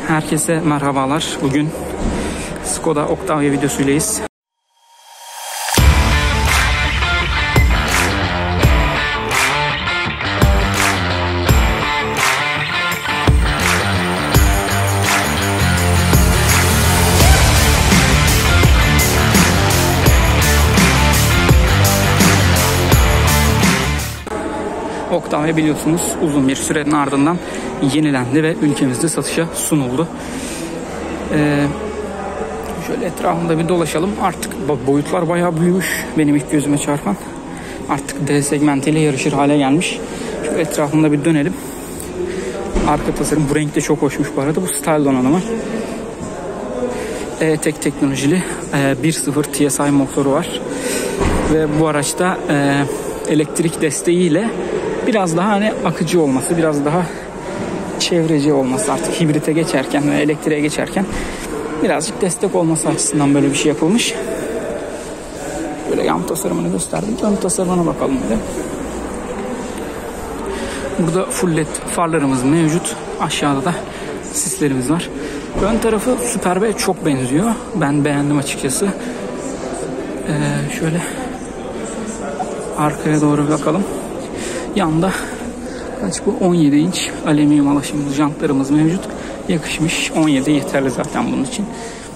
Herkese merhabalar. Bugün Skoda Octavia videosuyleyiz. Octavia biliyorsunuz uzun bir sürenin ardından yenilendi ve ülkemizde satışa sunuldu. Şöyle etrafında bir dolaşalım. Artık boyutlar bayağı büyümüş. Benim ilk gözüme çarpan. Artık D segmentiyle yarışır hale gelmiş. Şöyle etrafında bir dönelim. Arka tasarım bu renkte çok hoşmuş bu arada. Bu style donanımı. Tek teknolojili 1.0 TSI motoru var. Ve bu araçta elektrik desteğiyle biraz daha hani akıcı olması, biraz daha çevreci olması, artık hibrite geçerken ve elektriğe geçerken birazcık destek olması açısından böyle bir şey yapılmış. Böyle yan tasarımını gösterdim. Ön tasarımına bakalım bir de. Burada full led farlarımız mevcut. Aşağıda da sislerimiz var. Ön tarafı Superb'e çok benziyor. Ben beğendim açıkçası. Şöyle arkaya doğru bakalım. Yanda kaç bu? 17 inç alüminyum alaşımlı jantlarımız mevcut. Yakışmış. 17 yeterli zaten bunun için.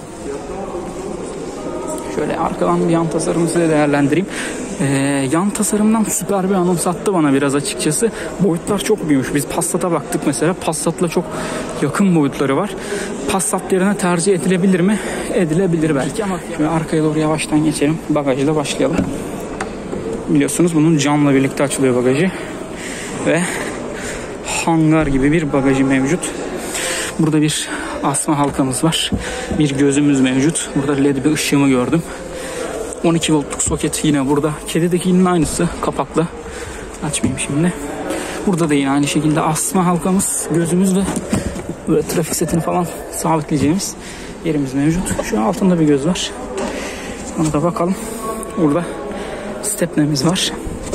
Şöyle arkadan bir yan tasarımı size değerlendireyim. Yan tasarımdan süper bir anımsattı bana biraz açıkçası. Boyutlar çok büyümüş. Biz Passat'a baktık mesela. Passat'la çok yakın boyutları var. Passat yerine tercih edilebilir mi? Edilebilir belki ama şöyle arkaya doğru yavaştan geçelim. Bagajla başlayalım. Biliyorsunuz bunun camla birlikte açılıyor bagajı. Ve hangar gibi bir bagajı mevcut. Burada bir asma halkamız var. Bir gözümüz mevcut. Burada led bir ışığımı gördüm. 12 voltluk soket yine burada. Kedidekinin aynısı kapaklı. Açmayayım şimdi. Burada da yine aynı şekilde asma halkamız, gözümüz ve böyle trafik setini falan sabitleyeceğimiz yerimiz mevcut. Şu altında bir göz var. Ona da bakalım. Burada stepnemiz var.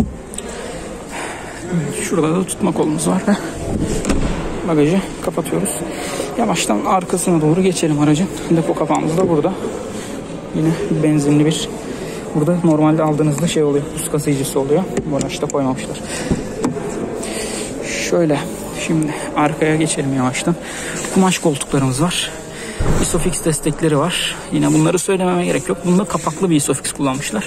Şurada da tutma kolumuz var ve bagajı kapatıyoruz. Yavaştan arkasına doğru geçelim aracın. Depo kapağımız da burada. Yine benzinli bir. Burada normalde aldığınızda şey oluyor. Buz kasayıcısı oluyor. Bu araçta koymamışlar. Şöyle şimdi arkaya geçelim yavaştan. Kumaş koltuklarımız var. Isofix destekleri var. Yine bunları söylememe gerek yok. Bunda kapaklı bir Isofix kullanmışlar.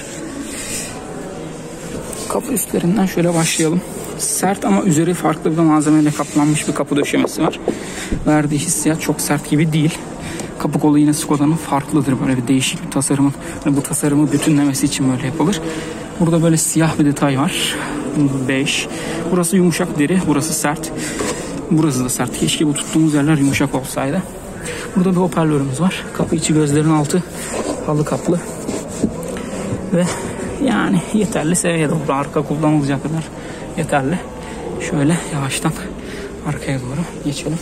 Kapı üstlerinden şöyle başlayalım. Sert ama üzeri farklı bir malzemeyle kaplanmış bir kapı döşemesi var. Verdiği hissiyat çok sert gibi değil. Kapı kolu yine Skoda'nın farklıdır. Böyle bir değişik bir tasarımın. Bu tasarımı bütünlemesi için böyle yapılır. Burada böyle siyah bir detay var. Bej. Burası yumuşak deri. Burası sert. Burası da sert. Keşke bu tuttuğumuz yerler yumuşak olsaydı. Burada bir hoparlörümüz var. Kapı içi gözlerin altı halı kaplı. Ve yani yeterli seviyede. Burada arka kullanılacak kadar yeterli. Şöyle yavaştan arkaya doğru geçelim.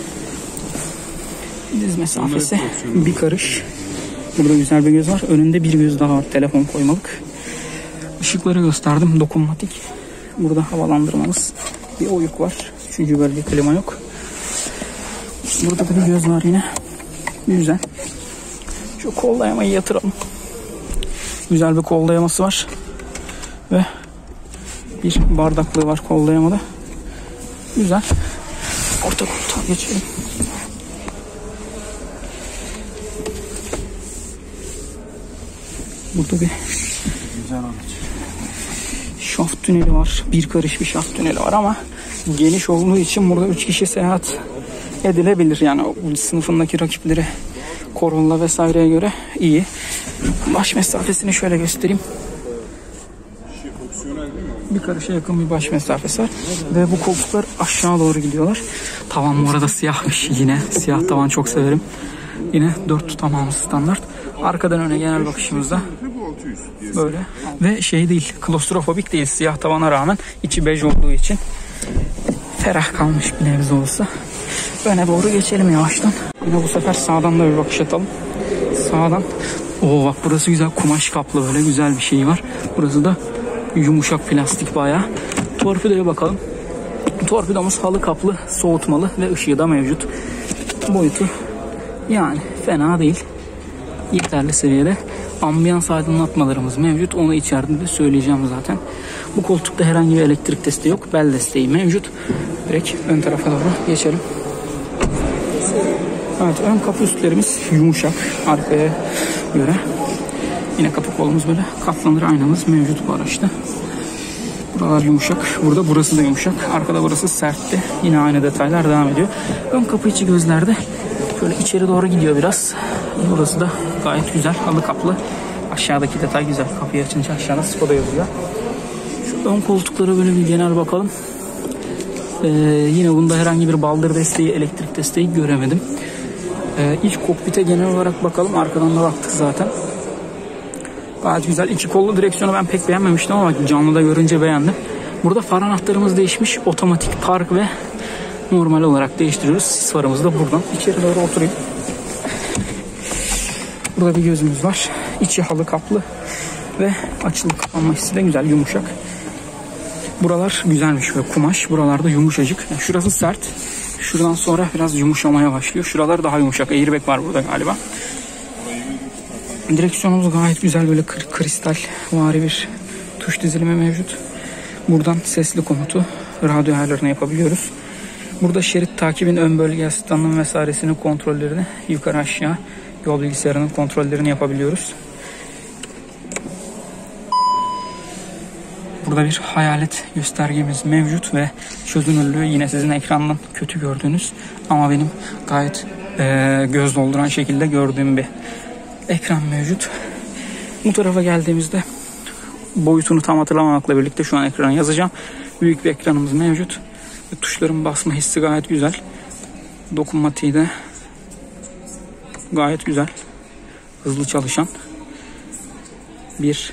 Diz mesafesi bir karış. Burada güzel bir göz var. Önünde bir göz daha var. Telefon koymalık. Işıkları gösterdim. Dokunmatik. Burada havalandırmamız. Bir oyuk var. 3. bölge klima yok. Burada da bir göz var yine. Güzel. Şu kol dayamayı yatıralım. Güzel bir kol dayaması var. Ve bir bardaklığı var kol dayamada. Güzel. Orta koltuğa geçelim. Burada bir güzel şaft tüneli var. Bir karış bir şaft tüneli var ama geniş olduğu için burada 3 kişi seyahat edilebilir. Yani o sınıfındaki rakipleri Corolla vesaireye göre iyi. Baş mesafesini şöyle göstereyim. Bir karışa yakın bir baş mesafesi var. Ve bu koltuklar aşağı doğru gidiyorlar. Tavan bu arada siyahmış yine. Siyah tavan çok severim. Yine 4 tamamı standart. Arkadan öne genel bakışımızda böyle. Ve şey değil, klostrofobik değil siyah tavana rağmen. İçi bej olduğu için ferah kalmış bir nebze olsa. Öne doğru geçelim yavaştan. Yine bu sefer sağdan da bir bakış atalım. Sağdan. Oo bak burası güzel kumaş kaplı, böyle güzel bir şey var. Burası da yumuşak plastik bayağı. Torpidoya bakalım. Torpidomuz halı kaplı, soğutmalı ve ışığı da mevcut. boyutu yani fena değil. Yeterli seviyede. Ambiyans aydınlatmalarımız mevcut. Onu içeride de söyleyeceğim zaten. Bu koltukta herhangi bir elektrik desteği yok. Bel desteği mevcut. Direkt ön tarafa doğru geçelim. Evet, ön kapı üstlerimiz yumuşak arkaya göre. Yine kapı kolumuz böyle katlanır aynamız mevcut bu araçta. Buralar yumuşak. Burası da yumuşak. Arkada burası sertti. Yine aynı detaylar devam ediyor. Ön kapı içi gözlerde şöyle içeri doğru gidiyor biraz. Burası da gayet güzel. Halı kaplı. Aşağıdaki detay güzel. Kapıyı açınca aşağıda Skoda yazıyor. Şu ön koltuklara böyle bir genel bakalım. Yine bunda herhangi bir baldır desteği, elektrik desteği göremedim. İç kokpite genel olarak bakalım. Arkadan da baktık zaten. Gayet güzel. İki kollu direksiyonu ben pek beğenmemiştim ama canlıda görünce beğendim. Burada far anahtarımız değişmiş. Otomatik park ve normal olarak değiştiriyoruz. Sis farımız da buradan. İçeri doğru oturayım. Burada bir gözümüz var. İçi halı kaplı ve açılıp kapanma hissi de güzel, yumuşak. Buralar güzelmiş ve kumaş. Buralarda yumuşacık. Yani şurası sert. Şuradan sonra biraz yumuşamaya başlıyor. Şuralar daha yumuşak. Airbag var burada galiba. Direksiyonumuz gayet güzel. Böyle kristal vari bir tuş dizilimi mevcut. Buradan sesli komutu, radyo ayarlarını yapabiliyoruz. Burada şerit takibin ön bölge asistanlığının vesairesinin kontrollerini yukarı aşağı yol bilgisayarının kontrollerini yapabiliyoruz. Burada bir hayalet göstergemiz mevcut ve çözünürlüğü yine sizin ekrandan kötü gördüğünüz ama benim gayet göz dolduran şekilde gördüğüm bir ekran mevcut. Bu tarafa geldiğimizde boyutunu tam hatırlamamakla birlikte şu an ekrana yazacağım. Büyük bir ekranımız mevcut. Tuşların basma hissi gayet güzel. Dokunmatiği de gayet güzel. Hızlı çalışan bir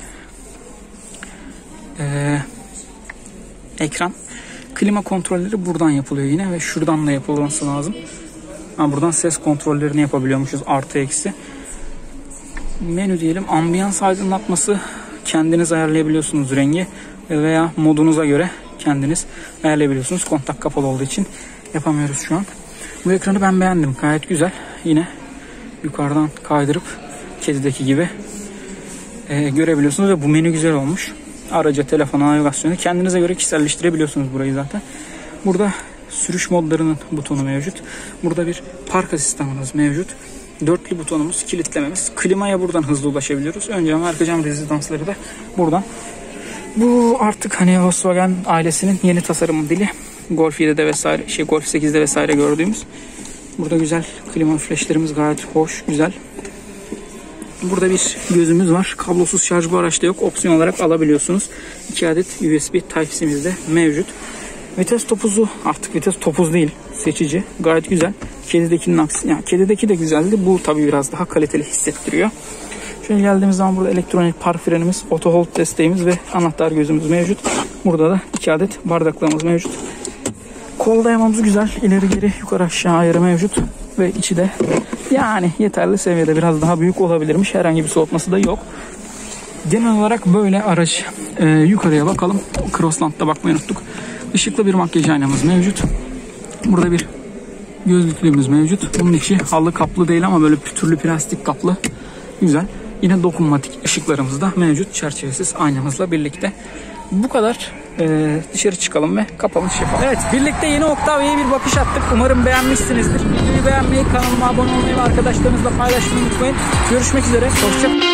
ekran. Klima kontrolleri buradan yapılıyor yine ve şuradan da yapılması lazım. Buradan ses kontrollerini yapabiliyormuşuz, artı eksi. Menü diyelim, ambiyans aydınlatması kendiniz ayarlayabiliyorsunuz rengi veya modunuza göre kendiniz ayarlayabiliyorsunuz. Kontak kapalı olduğu için yapamıyoruz şu an. Bu ekranı ben beğendim, gayet güzel. Yine yukarıdan kaydırıp kedideki gibi görebiliyorsunuz ve bu menü güzel olmuş. Araca, telefona, navigasyonu kendinize göre kişiselleştirebiliyorsunuz burayı zaten. Burada sürüş modlarının butonu mevcut. Burada bir park asistanımız mevcut. Dörtlü butonumuz, kilitlememiz. Klimaya buradan hızlı ulaşabiliyoruz. Ön cam, arka cam rezidansları da buradan. Bu artık hani Volkswagen ailesinin yeni tasarım dili. Golf 7'de vesaire, Golf 8'de vesaire gördüğümüz. Burada güzel klima flaşlarımız gayet hoş, güzel. Burada bir gözümüz var. Kablosuz şarj bu araçta yok. Opsiyon olarak alabiliyorsunuz. 2 adet USB Type-C'miz de mevcut. Vites topuzu, artık vites topuz değil, seçici. Gayet güzel. Kedidekinin aksi, yani kedideki de güzeldi. Bu tabii biraz daha kaliteli hissettiriyor. Şöyle geldiğimiz zaman burada elektronik park frenimiz, auto hold desteğimiz ve anahtar gözümüz mevcut. Burada da 2 adet bardaklığımız mevcut. Kol dayamamız güzel. İleri geri yukarı aşağı ayarı mevcut. Ve içi de yani yeterli seviyede, biraz daha büyük olabilirmiş. Herhangi bir soğutması da yok. Genel olarak böyle araç. Yukarıya bakalım. Crossland'da bakmayı unuttuk. Işıklı bir makyaj aynamız mevcut. Burada bir gözlüklüğümüz mevcut. Bunun içi halı kaplı değil ama böyle pütürlü plastik kaplı. Güzel. Yine dokunmatik ışıklarımız da mevcut. Çerçevesiz aynamızla birlikte. Bu kadar. Dışarı çıkalım ve kapanış yapalım. Evet, birlikte yeni Octavia'ya bir bakış attık. Umarım beğenmişsinizdir. Videoyu beğenmeyi, kanalıma abone olmayı ve arkadaşlarınızla paylaşmayı unutmayın. Görüşmek üzere. Hoşçakalın.